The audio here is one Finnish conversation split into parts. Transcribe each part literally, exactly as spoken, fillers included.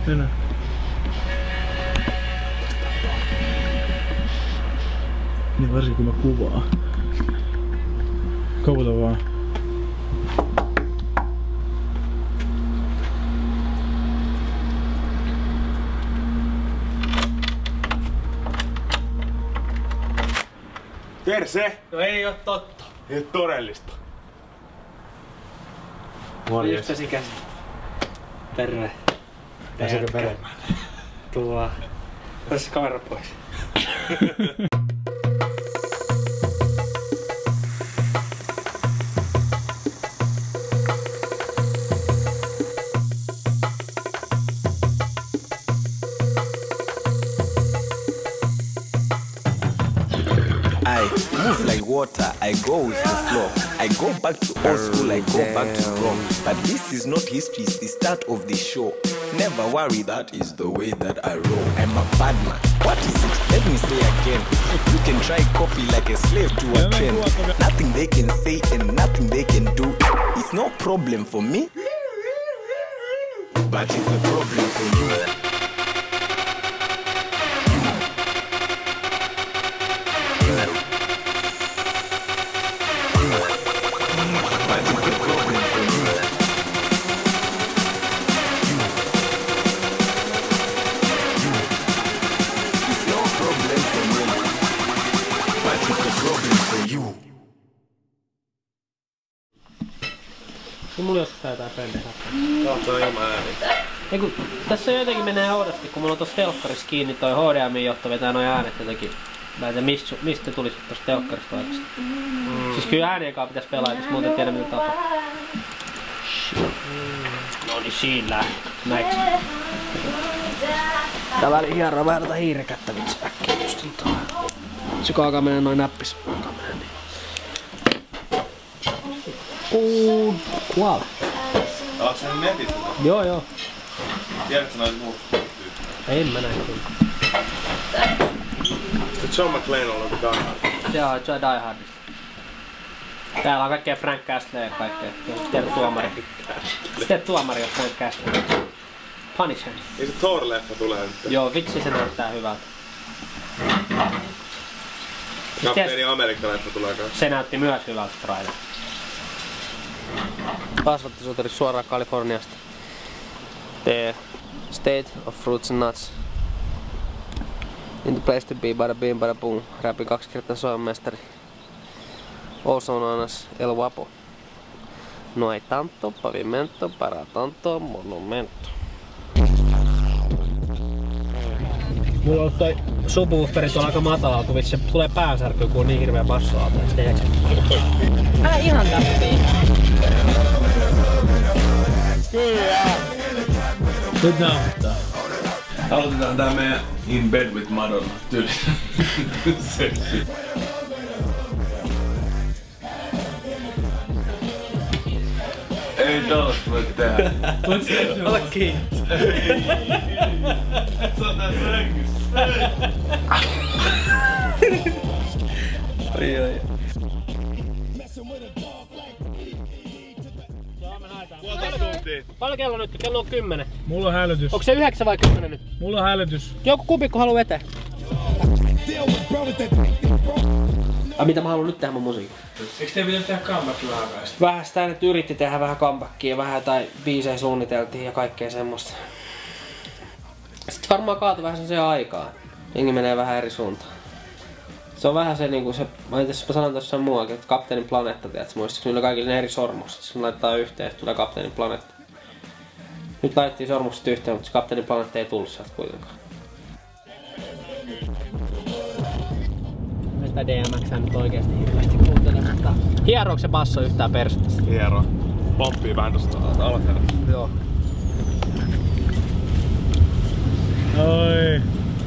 Mennään. Niin varsinkin kun mä kuvaan. Koputa vaan. Perse! No ei oo totta. Ei oo todellista. Morjes. Just käsi käsi. Terve. Pääseekö peremään? Tuu vaan. Tässä kamera pois. I move like water, I go with the flow. I go back to old school, I go back to Rome. But this is not history, it's the start of the show. Never worry, that is the way that I roll. I'm a bad man. What is it? Let me say again. You can try copy like a slave to a trend. Nothing they can say and nothing they can do. It's no problem for me, but it's a problem for you. Niin mulla joskus jotain pendeä. Joo, se on ilman ääni. Eiku, tässä jotenkin menee oudosti, kun mulla on tossa telkkarissa kiinni toi H D M I, jotta vetää noi äänet jotenkin. Mä en tiedä mistä, mistä tulisi tosta telkkarista oikeesti. Mm. Siis kyllä äänenkaan pitäis pelaa, jos muuten tiedä mitä tapaa. No niin siinä. Näiks? Tää väliin hieroo vähän tätä hiirekättä vitsi äkkiä just tuohon. Se kun alkaa mennä noin näppis. Alkaa mennä niin. Uuu, wow. Oletko sä netissä? Joo joo. Tiedätkö noin muut tyyppiä? En mä näin kyllä. John McClane on ollut Die Hard. Joo, Joe Die Hardista. Täällä on kaikkea Frank Castle ja kaikkea. Tiedät tuomari. Tiedät tuomari on Frank Castle. Punisher. Niin se Thor-leffa tulee nyt. Joo, vitsi se näyttää hyvältä. Kapteeni Amerikka-leffa tulee kanssa. Se näytti myös hyvältä trailer. Kasvattisoteri suoraan Kaliforniasta. The State of Fruits and Nuts. In the place to be, bada bing, bada boom. Rapin kaksi kertaa Suomen mestari. Also known as El Guapo. No hay tanto pavimento para tanto monumento. Mulla on toi subwooferi tuolla aika matalaa, kun vitsi se tulee päänsärkyy, kun on niin hirveä bassoauto. Älä ihan täppiin. Kyllä! Nyt näyttää. Aloitetaan tää meidän In Bed with Madonna tyyli. Seksi. Ei tollaista voi tehdä. Ota kiinni. Se on tää sängyssä. Oi oi. Paljon kello nyt? Kello on kymmenen. Mulla on hälytys. Onko se yhdeksän vai kymmenen nyt? Mulla on hälytys. Joku kupikko haluu vetää. Ai mitä mä haluan nyt tehdä mun musiikin? Eikö teidän pitänyt tehdä comeback vähän päästä? Vähän sitä nyt yritti tehdä vähän comebackia ja vähän jotain biisejä suunniteltiin ja kaikkea semmoista. Sitten varmaan kaatui vähän sen aikaa. Jengi menee vähän eri suuntaan. Se on vähän se niinku se, mä en tiedä, mä sanon tässä muuakin, että Kapteenin planeetta, tiedätkö, muistatko niillä kaikille ne eri sormukset, jos ne laittaa yhteen, että tulee Kapteenin planeetta. Nyt laitettiin sormukset yhteen, mutta se Kapteenin planeetta ei tullut sieltä kuitenkaan. Mä sitä D M X:ää nyt oikeesti hirveesti kuuntelen, mutta hierooko se basso yhtään persettä? Hiero. Pomppii vähän tosta alkaa. Joo. Oi.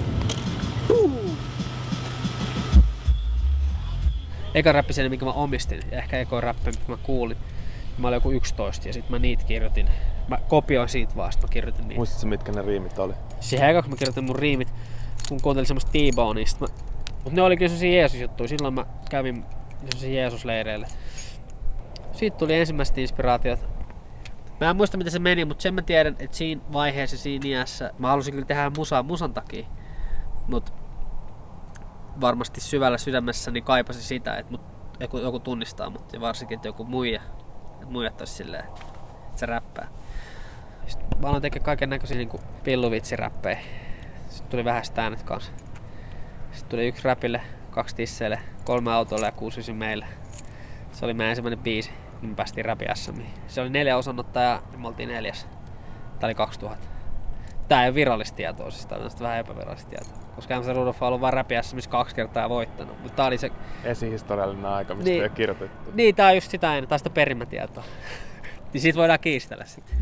Eka räppiseni, minkä mä omistin, ja ehkä eka räppi, minkä mä kuulin. Mä olin joku yksitoista ja sit mä niitä kirjoitin. Mä kopioin siitä vaan, sit mä kirjoitin niitä. Muistatko mitkä ne riimit oli? Siihen eka kun mä kirjoitin mun riimit, kun kuuntelin semmoista T-Boneista. Mä... Mut ne oli kyllä semmosia Jeesus-juttuja, silloin mä kävin semmosia Jeesus-leireille. Siitä tuli ensimmäiset inspiraatiot. Mä en muista miten se meni, mutta sen mä tiedän, että siinä vaiheessa, siinä iässä, mä halusin kyllä tehdä musaa musan takia. Mut varmasti syvällä sydämessäni kaipasin sitä, että mut joku, joku tunnistaa mut ja varsinkin, että joku muija. Että muijat ois silleen, että se räppää. Sitten mä aloin tekemään kaiken näköisiä niinku pilluvitsiräppejä. Sitten tuli vähän sitä äänet kanssa. Sitten tuli yksi räpille, kaksi tisseille, kolme autolle ja kuusi ysi meille. Se oli meidän ensimmäinen biisi, kun me päästiin Räpi S Miin. Se oli neljä osanottajaa ja me oltiin neljäs. Tää oli kaksituhatta. Tää ei ole virallista tietoa, siis tää on vähän epävirallista tietoa. Koska M C Rudolph on ollut vaan Räpi S Missä kaksi kertaa ja voittanut. Mutta tää oli se esihistoriallinen aika, mistä niin, ei ole kirjoitettu. Niin, tää on just sitä ennen, tää on sitä perimätietoa. Niin siitä voidaan kiistellä sitten.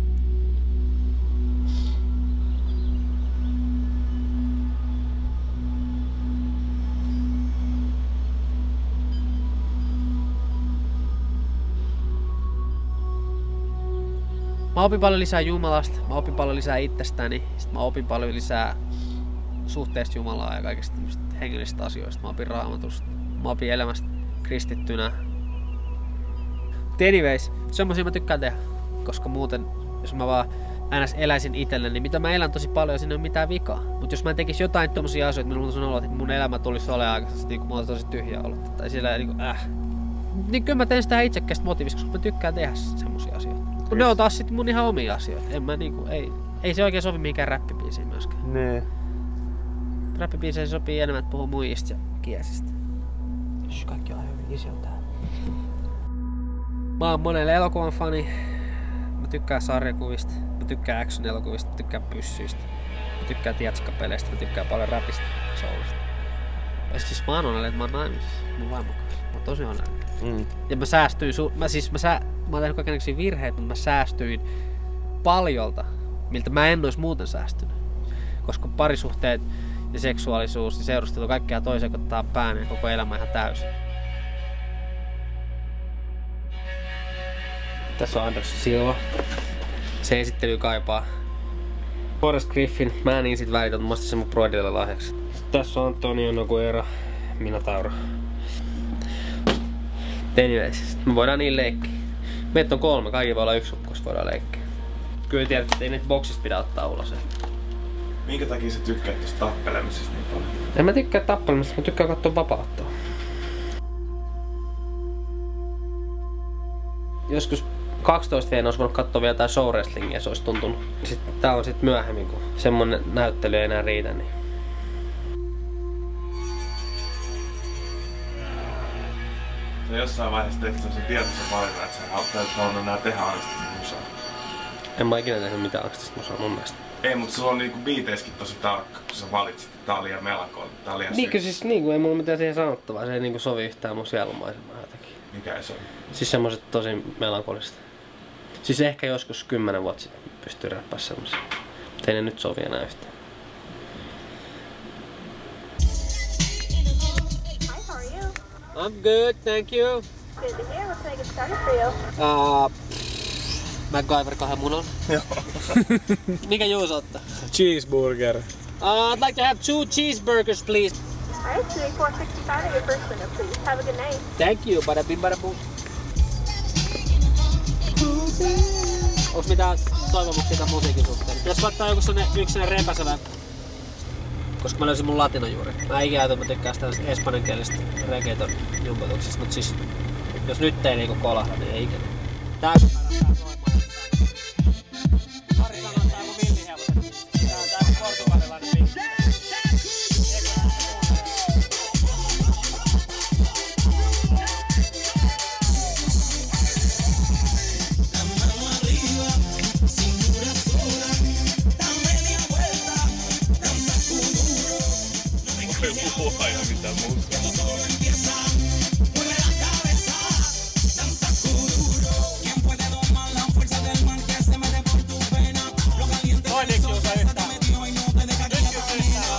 Mä opin paljon lisää Jumalasta, mä opin paljon lisää itsestäni, sit mä opin paljon lisää suhteesta Jumalaa ja kaikista hengellisistä asioista. Mä opin Raamatusta, mä opin elämästä kristittynä. But anyways, semmosia mä tykkään tehdä, koska muuten, jos mä vaan äänes eläisin itselleni, niin mitä mä elän tosi paljon, siinä ei ole mitään vikaa. Mut jos mä en tekisi jotain tommosia asioita, minulla on olo, että mun elämä tulisi olemaan aikaisesti niin kuin mulla on tosi tyhjä olo. Tai sillä niin kuin, äh. Niin kyllä mä teen sitä itsekästä motiivista, koska mä tykkään tehdä semmosia asioita. Mut ne on taas sit mun ihan omia asioita. En mä niinku, ei, ei se oikein sovi mihinkään räppibiisiin myöskään. Nee. Räppibiisiin sopii enemmän, että puhuu muijista ja kiesistä. Shh, kaikki on hyvin iso täällä. Mä oon monelle elokuvan fani. Mä tykkään sarjakuvista. Mä tykkään action-elokuvista. Mä tykkään pyssyistä. Mä tykkään tiatskapeleistä. Mä tykkään paljon räpistä. Soulusta. Ja siis mä oon onnellinen, että mä oon naimisissa mun vaimon kanssa. Mä oon tosi onnellinen. Mm. Ja mä säästyin, su- mä siis mä, sä- mä oon tehnyt kaikenlaisia virheitä, mutta mä säästyin paljolta, miltä mä en ois muuten säästynyt. Koska parisuhteet ja seksuaalisuus ja seurustelu kaikkea toiseen, kun ottaa pään ja koko elämä ihan täysin. Tässä on Anderson Silva. Se esittely kaipaa. Forrest Griffin, mä en niin sit välitä, mutta mä ostin sen mun broidille lahjaksi. Tässä on Antonio Nogueira, Minotauro. Anyways, me voidaan niin leikkiä. Meitä on kolme, kaikki voi olla yksi ukkosta, voidaan leikkiä. Kyllä tiedät, että ei niitä boksista pidä ottaa ulos. Minkä takia sä tykkäät tästä tappelemisesta niin paljon? En mä tykkää tappelemisesta, mä tykkään katsoa vapauttoa. Joskus kaksitoista vuotiaana olisi voinut katsoa vielä jotain show wrestlingia, se olisi tuntunut. Sitten tää on sit myöhemmin, kun semmonen näyttely ei enää riitä, niin Sä jossain vaiheessa teit sen tietoisen valinnan, että sä haluat nää tehdä angstista musaa. en mä ikinä tehnyt mitään angstista musaa mun mielestä. Ei, mutta sulla on niinku biiteissäkin tosi tarkka, kun sä valitsit, että tää on liian melankolinen, tää on liian Niin, siis niinku ei mulla mitään siihen sanottavaa, se ei niinku sovi yhtään mun sielumaisemaan jotenkin. Mikä ei sovi? Siis semmoset tosi melankolista. Siis ehkä joskus kymmenen vuotta sitten pystyy räppää semmosia. Mutta ei ne nyt sovi enää yhtään. Hi, how are you? I'm good, thank you. Good to hear. What can I get started for you? Uh, MacGyver kahden munan. Joo. Mikä Juuso ottaa? Cheeseburger. Uh, I'd like to have two cheeseburgers, please. All right, twenty-four sixty-five at your first window, please. Have a good night. Thank you, bada bim bada boom. Onks mitään toivomuksia tämän musiikin suhteen? Pitäis ottaa joku sellainen yksi sellainen repäsevä, koska mä löysin mun latinajuuri. Mä ikinä ajattelin, että mä tykkään sitä espanjankielistä reggaeton jumpotuksista, mut siis jos nyt ei niinku kolahda, niin ei ikinä. Täysin kannattaa soimaan. Pari sanoo, että tää on mun villihevoset. Tää on tää portugalilainen biisi. Puhua ja mitään muuta. Toinen kiusa yhtään. Nyt kiusa yhtään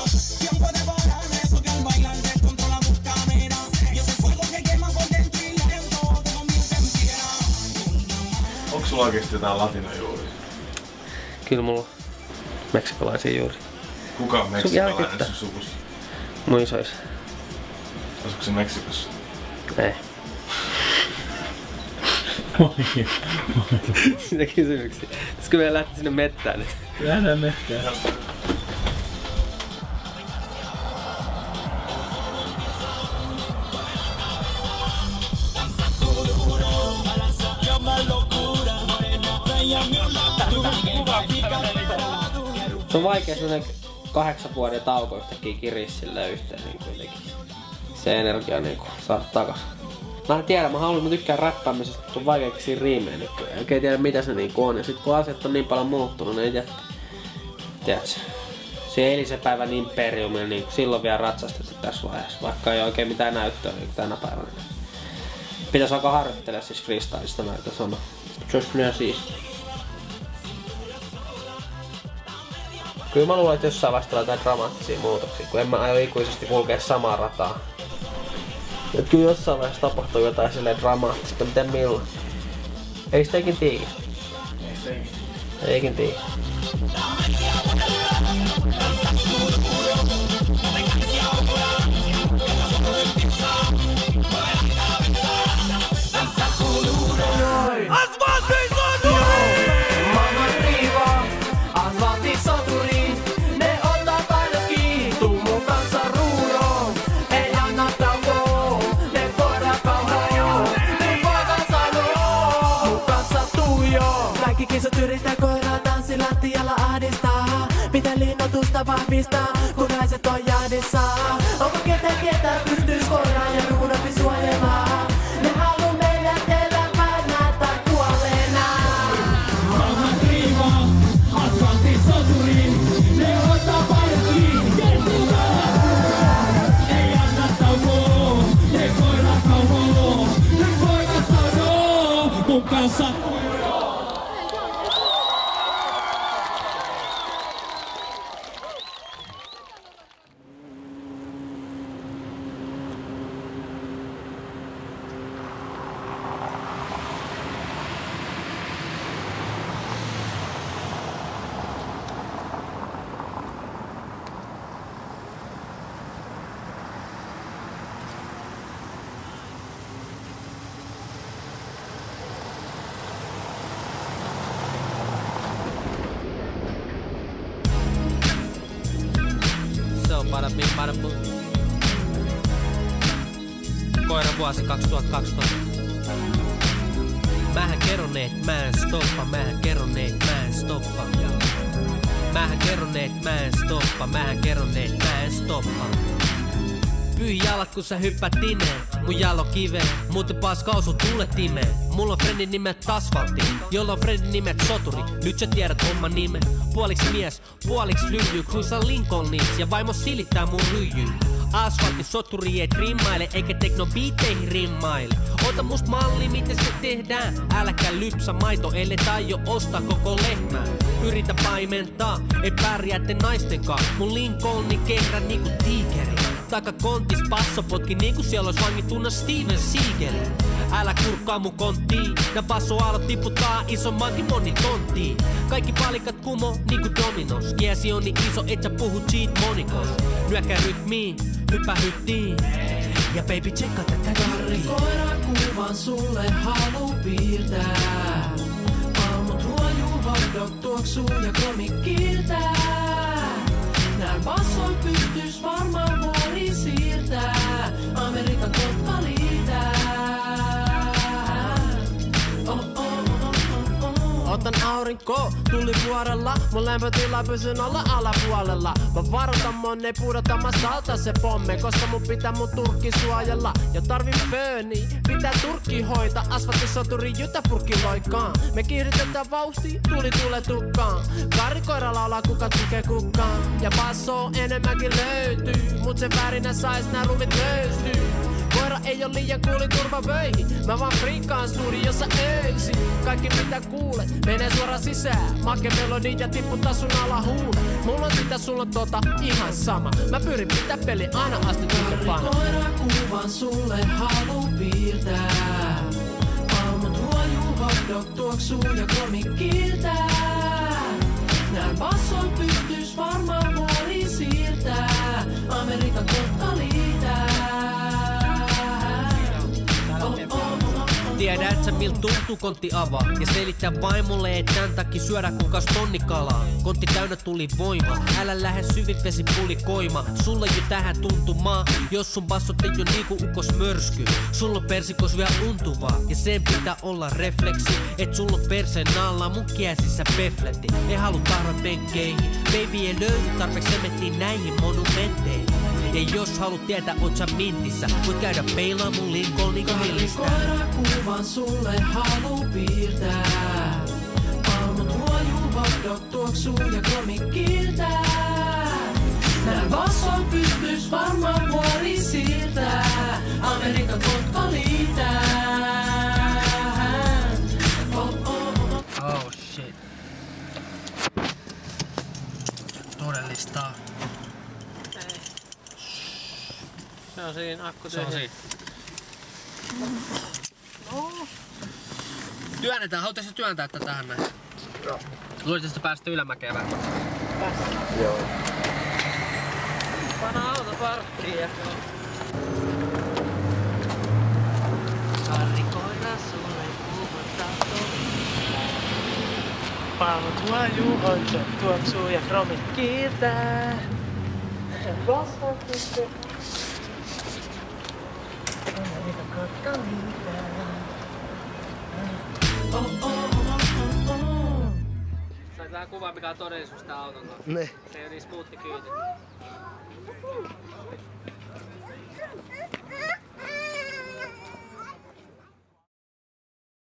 on. Onks sulla oikeesti jotain latinajuuria? Kyllä mulla on meksikolaisia juuri. Kuka on meksikolainen sun sukussa? Mun isois. Asuuko se Meksikossa? Ei. Sitä kysymyksiä. Pitäisikö meidän lähteä sinne mettään nyt? Lähdetään mettään. Se on vaikea sellainen kahdeksan vuoden tauko yhtäkkiä kiris silleen yhteen niin kuitenkin. Se energia niinku saada takas. Mä en tiedä, mä haluan, mä tykkään räppäämisestä, mutta on vaikea keksiä riimejä nykyään. En oikein tiedä mitä se niinku on. Ja sit kun asiat on niin paljon muuttunut, niin ei tiedä. Tiedätkö? Se eilisen päivän imperiumilla niin silloin vielä ratsastettu tässä vaiheessa, vaikka ei oikein mitään näyttöä niin tänä päivänä. Pitäis alkaa harjoittelemaan siis freestylista näitä sanoa. Se olisi kyllä siistiä. Kyllä mä luulen, että jossain vaiheessa tulee jotain dramaattisia muutoksia, kun en mä aio ikuisesti kulkea samaa rataa. Et kyllä jossain vaiheessa tapahtuu jotain silleen dramaattista, miten milloin. Ei sitä ikin tiiä. Ei ikin tiiä. Kisat yrittää koiraa tanssilattialla ahdistaa. Pitää linnoitusta vahvistaa, kun naiset on jahdissa. Onko ketä ketä pystyis koiraa ja ruudampi suojelemaan? Ne haluu meidät elämänä tai kuolleena. Maahan riivaa, asfaltin soturiin. Ne ottaa paidat kiinni, kettumaan. Ei anna taukoa, ne koiraa kauhoa. Nyt poika sanoo, mun kanssa. Bada bing bada boom. Koira vuosi kaksituhattakaksitoista. Mähän kerron et mä en stoppa, mähän kerron et mä en stoppa. Mähän kerron et mä en stoppa, mähän kerron et mä en stoppa. Pyhi jalat kun sä hyppät tineen, mun jalo kiveen, muuten paska osu tulle timeen. Mulla on friendin nimet asfaltti, jolla on friendin nimet soturi. Nyt sä tiedät homman nimen, puoliks mies, puoliks lyijy. Cruisan Lincolnis ja vaimo silittää mun ryijy. Asfaltti soturi ei rimmaile, eikä teknobiitteihin rimmaile. Ota must malli, miten se tehdään. Äläkä lypsä maito, ellei tai jo ostaa koko lehmää. Yritä paimentaa, ei pärjäätte naistenkaan. Mun Lincolni kehrä niinku tiikeri. Taka kontis passo potki niinku siellä ois vangittuna Steven Seagal. Älä kurkkaa mun konttiin, nää basso aallot tiputtaa isommankin moni tonttiin. Kaikki palikat kumo niinku dominos. Kiesi on niin iso et sä puhu cheat monikos. Nyökä rytmiin, hyppä hyttiin. Ja baby tsekka tätä Karri. Koira kuvan sulle halu piirtää. Palmut huojuu, hotdog tuoksuu ja komi kiiltää. Nää basson pystyis varmaan vuori siirtää. Amerikan kotka liitää. Oh, oh, oh, oh, oh. Otan aurinko, tuli vuorella. Mun lämpötila pysyn olla alapuolella. Mä varoitan mon ei pudota, mä salta se pomme. Koska mun pitää mun turkki suojella. Ja tarvin fööni, pitää turkki hoita. Asfalttisoturi jytä purkki loikkaan. Me kiihdytetään vauhti, tuli tule tukkaan. Karikoira laulaa kuka tukee kukkaan. Ja basso enemmänkin löytyy. Mut se värinä sais nää rumit löystyy. Koira ei oo liian kuulin turva vöihin. Mä vaan friikkaan studiossa öisin. Kaikki mitä kuulet menee suoraan sisään. Make melodi ja tipputtaa sun alahuule. Mulla on sitä, sulla on tota ihan sama. Mä pyrin pitää peli aina asti tukepana. Koira kuvan sulle halu piirtää. Palmut huojuu, hotdog tuoksuu ja komi kiiltää. Nää basson pystyis varmaan vuori siirtää. Amerikan kotka liitää. Tiedä Tiedät sä miltä tuntuu kontti avaa ja selittää vaimolle, et tän takia syödä kukas tonni kalaa. Kontti täynnä tuli voima, älä lähde syvin vesi puli koima. Sulla jo tähän tuntumaa, jos sun bassot ei oo niinku ukos mörsky. Sulla on persikos vielä untuvaa ja sen pitää olla refleksi, et sulla on perseen alla mun kiesissä pefletti. Ei halu tahra penkkeihin, baby ei löydy tarpeeksi semettiin näihin monumentteihin. Ja jos haluat tietää oot sä mintissä, voit käydä peilaa mun Lincolnin grillistä. Koirakuvan sulle halu piirtää. Palmut huojuu, hotdog tuoksuu ja kromi kiiltää. Nää basson pystys varmaan vuori siirtää. Amerikan kotka liitää. Oh, oh, oh. Oh shit. Todellista. Se on siinä, akku Se on siinä. No. Työnnetään, haluaisitko työntää tätä tähän näin? Joo. Luulisit, että päästä ylämäkeen vähän? Päästä. Joo. Pana auto parkkiin ja... Karrikoira sulle puhuttaa Palmut huojuu, hotdog tuoksuu ja kromit kiiltää. Basson pystys. Oh, oh, oh, oh, oh. Sait vähän kuvaa mikä on todellisuus tää auton kanssa. Ne. Se ei oo niin smoothi kyyti.